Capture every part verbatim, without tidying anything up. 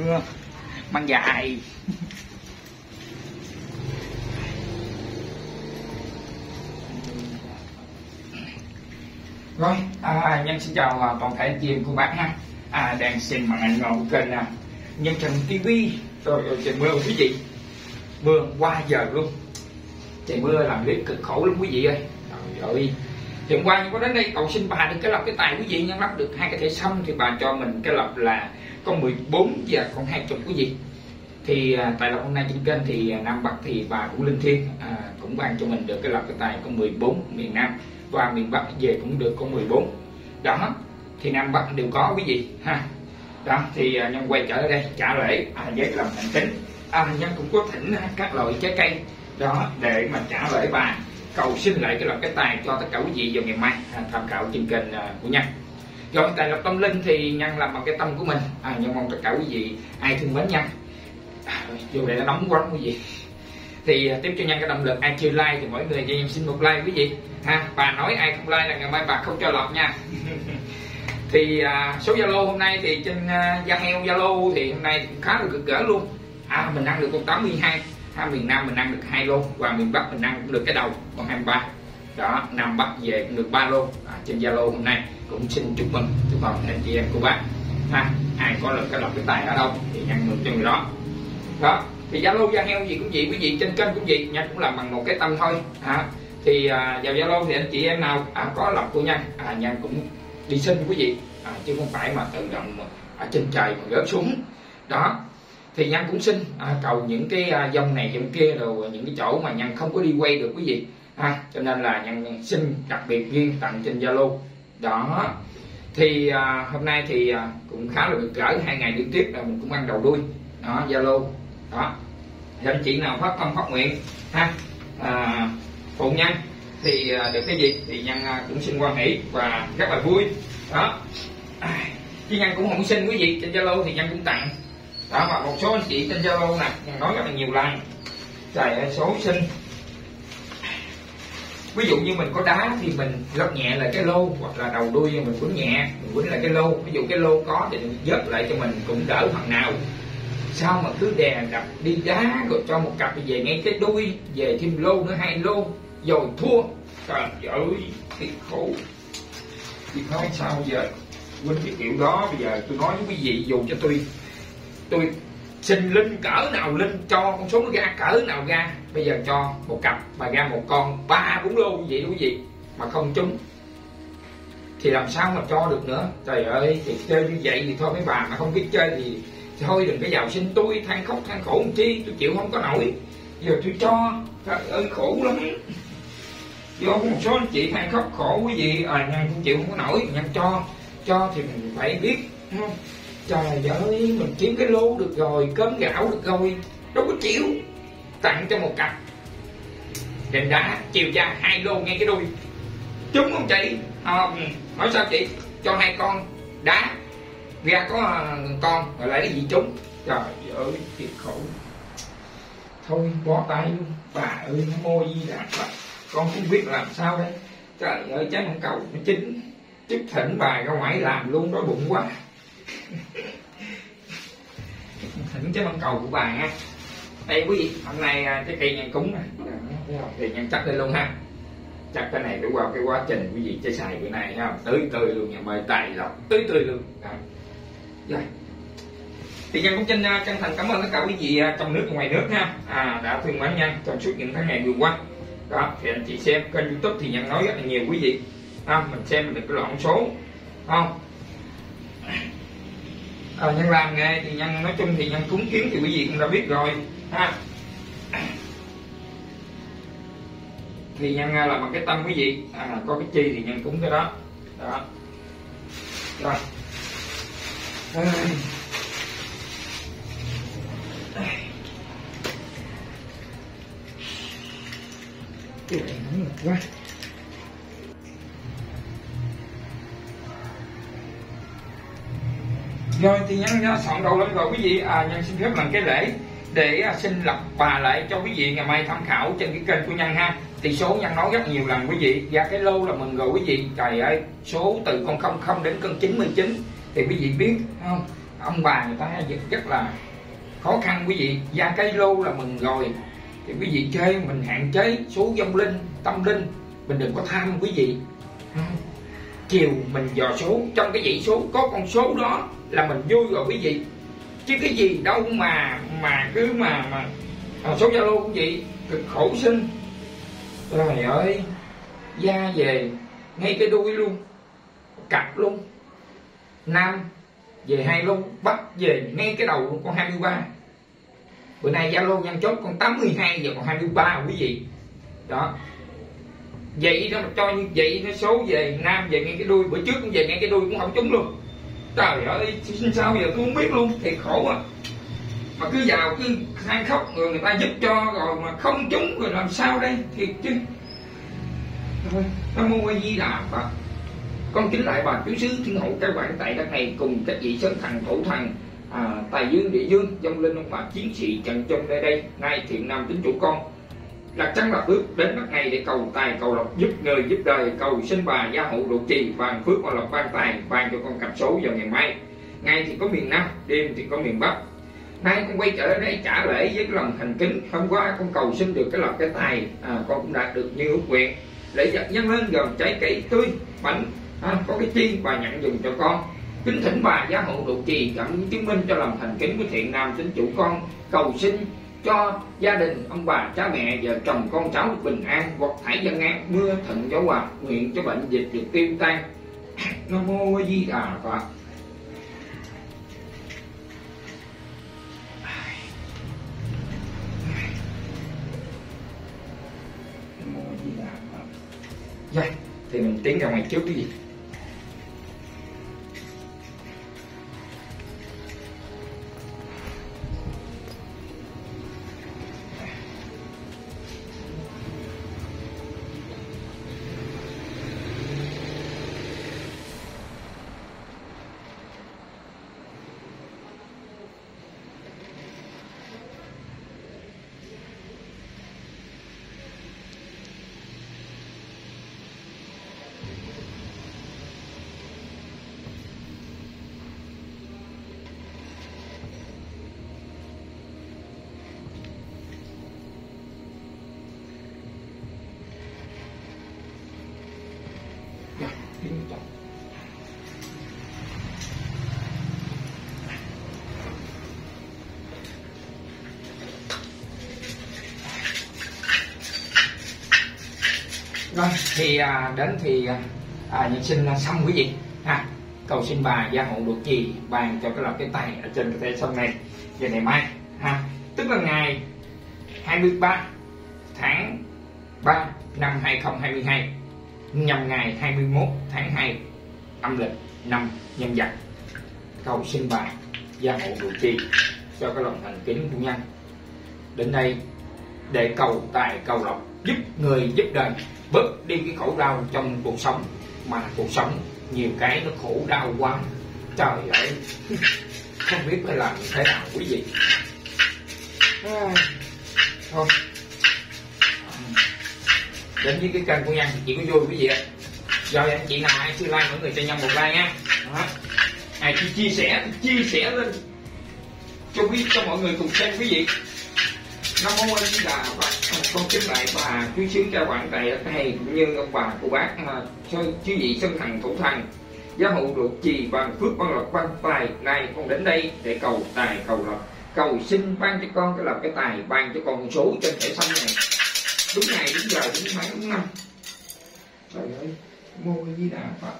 mưa mang dài. Rồi, à, Nhân xin chào toàn thể anh chị em cô bác ha. À, đang xem màn ảnh ngồi kênh à, Nhân Trần ti vi. Rồi, rồi trời mưa quý vị, mưa qua giờ luôn. Trời mưa làm clip cực khổ lắm quý vị ơi. Trời ơi, thì hôm qua Nhân có đến đây cầu xin bà được cái lọc cái tài quý vị. Nhân lắp được hai cái thẻ xăm thì bà cho mình cái lọc là con mười bốn và con hai mươi quý vị. Thì à, tại lọc hôm nay trên kênh thì à, Nam Bắc thì bà cũng linh thiêng à, cũng ban cho mình được cái lọc cái tài con mười bốn miền Nam và miền Bắc về cũng được con mười bốn. Đó thì Nam Bắc đều có quý vị ha. Đó thì à, Nhân quay trở lại đây trả lễ à, với lòng thành kính. À, Nhân cũng có thỉnh các loại trái cây đó để mà trả lễ bà, cầu xin lại cái lọc cái tài cho tất cả quý vị vào ngày mai à, tham khảo trên kênh à, của Nhân. Rồi tại lọc tâm linh thì Nhân làm bằng cái tâm của mình à, Nhân mong tất cả quý vị ai thương mến Nhân à, vô đây nó nóng quá quý vị thì tiếp cho Nhân cái động lực. Ai chưa like thì mỗi người cho em xin một like quý vị ha. Bà nói ai không like là ngày mai bà không cho lọc nha. Thì à, số Zalo hôm nay thì trên uh, da heo Zalo thì hôm nay cũng khá là cực gỡ luôn à, mình ăn được con tám mươi hai ha, miền Nam mình ăn được hai lô và miền Bắc mình ăn cũng được cái đầu con hai mươi ba. Đó, Nam Bắc về cũng được ba lô à, trên Zalo hôm nay cũng xin chúc mừng chúc mừng anh chị em cô bác ha. Ai có được cái lọc cái tài ở đâu thì Nhân mừng cho người đó. Đó thì Zalo da heo gì cũng vậy quý vị, trên kênh cũng vậy, Nhân cũng làm bằng một cái tâm thôi à. Thì à, vào Zalo thì anh chị em nào à, có lọc của Nhân à, Nhân cũng đi xin quý vị à, chứ không phải mà tự động ở trên trời mà rớt xuống. Đó thì Nhân cũng xin à, cầu những cái à, dòng này dòng kia rồi những cái chỗ mà Nhân không có đi quay được quý vị à, cho nên là Nhân xin đặc biệt riêng tặng trên Zalo. Đó thì à, hôm nay thì à, cũng khá là được gỡ hai ngày liên tiếp là mình cũng ăn đầu đuôi đó Zalo. Đó thì anh chị nào phát tâm phát nguyện ha à, phụ Nhân thì à, được cái gì thì Nhân à, cũng xin quan hỷ và rất là vui. Đó à, chứ Nhân cũng không xin quý vị trên Zalo thì Nhân cũng tặng. Đó mà một số anh chị trên Zalo nè Nhân nói rất là nhiều lần trời ơi số xin, ví dụ như mình có đá thì mình lót nhẹ lại cái lô hoặc là đầu đuôi mình quấn nhẹ mình quấn lại cái lô, ví dụ cái lô có thì mình vớt lại cho mình cũng đỡ phần nào. Sao mà cứ đè đập đi đá rồi cho một cặp về ngay cái đuôi về thêm lô nữa hai lô rồi thua. Trời ơi thiệt khổ. Thì nói sao giờ quên cái kiểu đó. Bây giờ tôi nói với quý vị dù cho tôi tôi xin linh cỡ nào linh cho con số nó ra cỡ nào ra, bây giờ cho một cặp mà ra một con ba bốn lô như vậy đó quý vị mà không trúng thì làm sao mà cho được nữa. Trời ơi thì chơi như vậy thì thôi mấy bà mà không biết chơi thì thôi đừng có vào xin tôi than khóc than khổ làm chi, tôi chịu không có nổi. Giờ tôi cho trời ơi khổ lắm. Do có một số anh chị than khóc khổ quý vị à, Nhân cũng chịu không có nổi. Nhân cho cho thì mình phải biết không? Trời ơi mình kiếm cái lô được rồi, cơm gạo được rồi, đâu có chịu tặng cho một cặp đền đá chiều ra hai lô ngay cái đuôi trúng không chị à, nói sao chị cho hai con đá ra có con rồi lại cái gì trúng. Trời ơi thiệt khổ. Thôi bó tay luôn bà ơi, nó mô gì đã con không biết làm sao đây. Trời ơi trái mãng cầu nó chín chút thỉnh bà ra ngoài làm luôn, đói bụng quá. Thỉnh trái mãng cầu của bà nha. Đây quý vị hôm nay trái cây Nhân cúng nè thì Nhân chắc lên luôn ha. Chắc cái này phải qua cái quá trình quý vị chơi xài bữa nay ha, tươi tươi luôn nhà mời tài lộc tươi tươi luôn. Rồi thì Nhân cũng chân chân thành cảm ơn tất cả quý vị trong nước và ngoài nước ha à, đã thương mến Nhân trong suốt những tháng ngày vừa qua. Đó thì anh chị xem kênh YouTube thì Nhân nói rất là nhiều quý vị ha, mình xem được cái loạn số không à, Nhân làm nghề thì Nhân nói chung thì Nhân cúng kiến thì quý vị cũng đã biết rồi ha. Thì Nhân làm bằng cái tâm quý vị à, có cái chi thì Nhân cúng cái đó. Đó rồi à. Cái này nóng lực quá. Rồi thì Nhân soạn đầu lên rồi quý vị à, Nhân xin phép làm cái lễ để à, xin lập bà lại cho quý vị ngày mai tham khảo trên cái kênh của Nhân ha. Thì số Nhân nói rất nhiều lần quý vị, và cái lô là mừng rồi quý vị. Trời ơi số từ con không không đến con chín mươi chín thì quý vị biết không ông bà người ta rất là khó khăn quý vị. Ra cái lô là mừng rồi, thì quý vị chơi mình hạn chế số vong linh tâm linh, mình đừng có tham quý vị. Chiều mình dò số, trong cái dãy số có con số đó là mình vui rồi quý vị, chứ cái gì đâu mà mà cứ mà mà à, số Zalo quý vị cực khổ sinh. Trời ơi, ra về ngay cái đuôi luôn, cặp luôn, nam về hai luôn, bắc về ngay cái đầu luôn, con hai mươi ba. Bữa nay Zalo nhân chốt con tám mươi hai giờ còn hai mươi ba quý vị. Đó. Vậy đó, cho như vậy nó số về nam về ngay cái đuôi, bữa trước cũng về ngay cái đuôi cũng không trúng luôn. Trời ơi, sao giờ tôi không biết luôn, thiệt khổ à. Mà cứ vào cứ than khóc người người ta giúp cho rồi mà không trúng rồi làm sao đây, thiệt chứ. Thôi, Nam Mô A Di Đà Phật. Con kính lại bà chú xứ thiên hậu các bạn tại đất này cùng các vị sơn thần thổ thần, à, tài dương địa dương, vong linh ông bà chiến sĩ trận trong nơi đây. Nay thiện nam tính chủ con là trắng là bước đến đất này để cầu tài cầu lộc, giúp người giúp đời, cầu xin bà gia hộ độ trì ban phước ban lộc ban tài, ban cho con cặp số vào ngày mai. Ngày thì có miền Nam, đêm thì có miền Bắc. Nay con quay trở đây trả lễ với cái lòng thành kính. Hôm qua con cầu xin được cái lộc cái tài, à, con cũng đạt được như ước nguyện. Lễ vật nhân lên gồm trái cây tươi, bánh, à, có cái chi bà nhận dùng cho con. Kính thỉnh bà gia hộ độ trì cảm chứng minh cho lòng thành kính của thiện nam tín chủ con. Cầu xin cho gia đình ông bà cha mẹ vợ chồng con cháu được bình an, hoặc thải dân an, mưa thuận gió hòa, nguyện cho bệnh dịch được tiêu tan. Nam Mô A Di Đà Phật. Nam Mô A Di Đà Phật. Rồi, thì mình tiến ra ngoài trước cái gì. Rồi thì à, đến thì à, nhân sinh xong quý vị ha, cầu xin bà gia hộ độ trì bàn cho cái lộc cái tài ở trên cái tay sông này về ngày mai ha, tức là ngày hai mươi ba tháng ba năm hai không hai hai, nhằm ngày hai mươi mốt tháng hai âm lịch năm Nhâm Dần. Cầu xin bà gia hộ độ trì cho cái lòng thành kính của nhân đến đây để cầu tài cầu lộc, giúp người giúp đời, bớt đi cái khổ đau trong cuộc sống. Mà cuộc sống nhiều cái nó khổ đau quá, trời ơi không biết phải làm thế nào quý vị. À, thôi đến với cái kênh của Nhân thì chỉ có vui quý vị ạ. Rồi anh chị nào ai chưa like mọi người cho Nhân một like nha. Đó. Ai chia, chia sẻ chia sẻ lên cho quý cho mọi người cùng xem quý vị. Nam Mô A Di Đà Phật. Con kính lại bà chú xứ cha bạn tại ở đây cũng như ông bà cô bác cho chư vị sơn thần thủ thần gia hộ độ trì ban phước ban lộc ban tài. Nay con đến đây để cầu tài cầu lộc, cầu xin ban cho con cái lộc cái tài, ban cho con số trên thẻ xanh này đúng ngày đúng giờ đúng tháng đúng năm. Trời ơi, Mô A Di Đà Phật.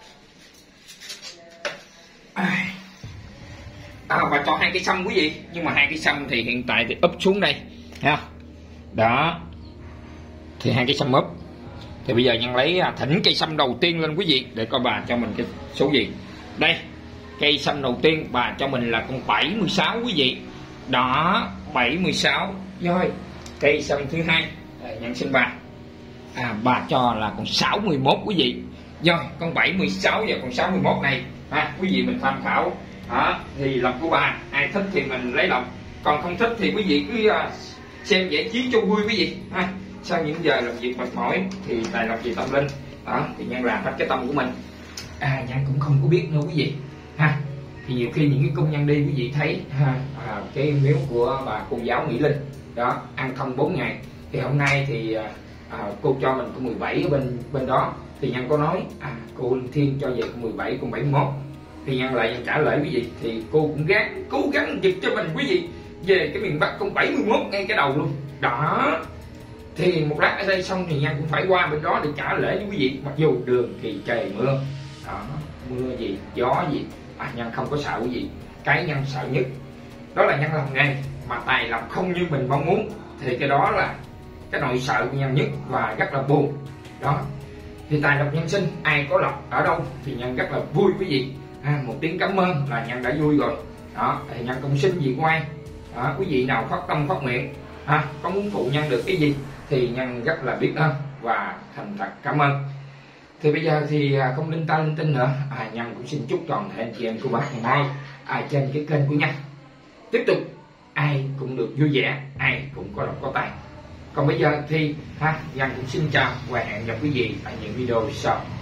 À, à, và cho hai cái sâm quý vị, nhưng mà hai cái sâm thì hiện tại thì úp xuống đây ha. Đó thì hai cái sâm úp thì bây giờ Nhân lấy thỉnh cây sâm đầu tiên lên quý vị để coi bà cho mình cái số gì. Đây cây sâm đầu tiên bà cho mình là con bảy mươi sáu quý vị. Đó bảy mươi sáu. Rồi cây sâm thứ hai Nhân xin bà, à, bà cho là con sáu mươi mốt quý vị. Rồi con bảy mươi sáu và con sáu mươi mốt này ha, quý vị mình tham khảo. Đó thì lộc của bà, ai thích thì mình lấy lộc, còn không thích thì quý vị cứ uh, xem giải trí cho vui quý vị ha. Sau những giờ làm việc mệt mỏi thì tài lộc gì tâm linh đó thì Nhân làm hết cái tâm của mình. À Nhân cũng không có biết nữa quý vị ha. thì nhiều khi những cái công nhân đi quý vị thấy ha, à, cái miếu của bà cô giáo Mỹ Linh đó ăn thông bốn ngày, thì hôm nay thì à, à, cô cho mình có mười bảy ở bên bên đó, thì nhân có nói à, cô Linh Thiên cho về con mười bảy con bảy mươi mốt, thì nhân lại nhân trả lời quý vị, thì cô cũng gắng cố gắng giật cho mình quý vị về cái miền Bắc con bảy mươi mốt ngay cái đầu luôn đó. Thì một lát ở đây xong thì nhân cũng phải qua bên đó để trả lễ với quý vị, mặc dù đường thì trời mưa đó, mưa gì gió gì à, nhân không có sợ quý vị. Cái nhân sợ nhất đó là nhân làm nghề mà tài lộc không như mình mong muốn, thì cái đó là cái nỗi sợ của nhân nhất và rất là buồn đó. Thì tài lộc nhân sinh ai có lộc ở đâu thì nhân rất là vui quý vị. À, một tiếng cảm ơn là nhân đã vui rồi đó. Thì nhân cũng xin gì quay đó, quý vị nào phát tâm phát nguyện à, có muốn phụ nhân được cái gì thì nhân rất là biết ơn và thành thật cảm ơn. Thì bây giờ thì không linh ta linh tinh nữa, à, nhân cũng xin chúc toàn thể anh chị em của bác ngày nay à, trên cái kênh của nhân tiếp tục ai cũng được vui vẻ, ai cũng có lộc có tài. Còn bây giờ thì ha, nhân cũng xin chào và hẹn gặp quý vị ở những video sau.